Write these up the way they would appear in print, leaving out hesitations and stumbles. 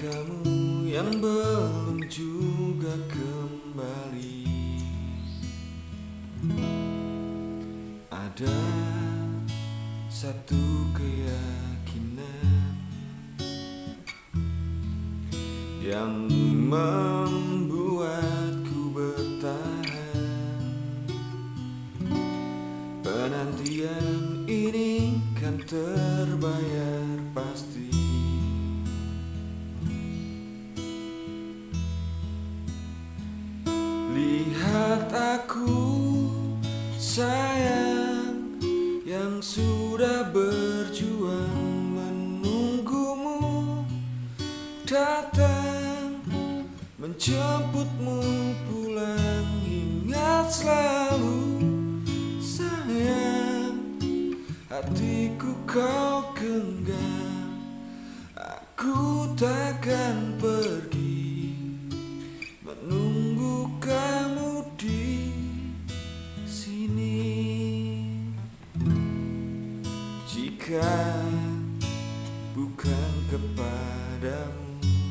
kamu yang belum juga kembali. Ada satu keyakinan yang membuatku bertahan. Penantian ini kan terbayar pasti. Lihat aku sayang, yang sudah berjuang menunggumu datang menjemputmu pulang. Ingat selalu sayang, hatiku kau genggam. Aku takkan pergi menunggu kamu di sini. Jika bukan kepadamu,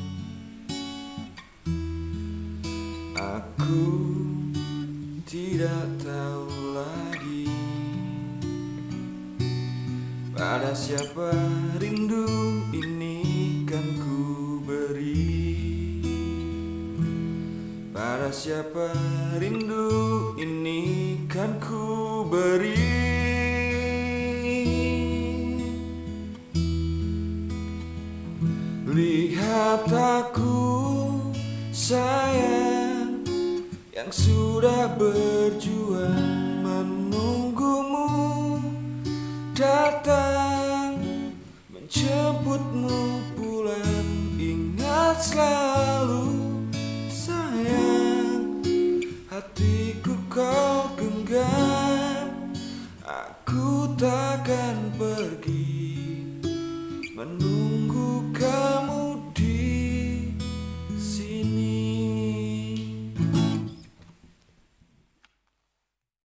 aku tidak tahu lagi pada siapa rindu ini kan ku beri. Pada siapa rindu ini kan ku beri. Lihat aku sayang, yang sudah berjuang menunggumu datang menjemputmu pulang. Ingat selalu sayang, hatiku kau genggam. Aku takkan pergi menunggu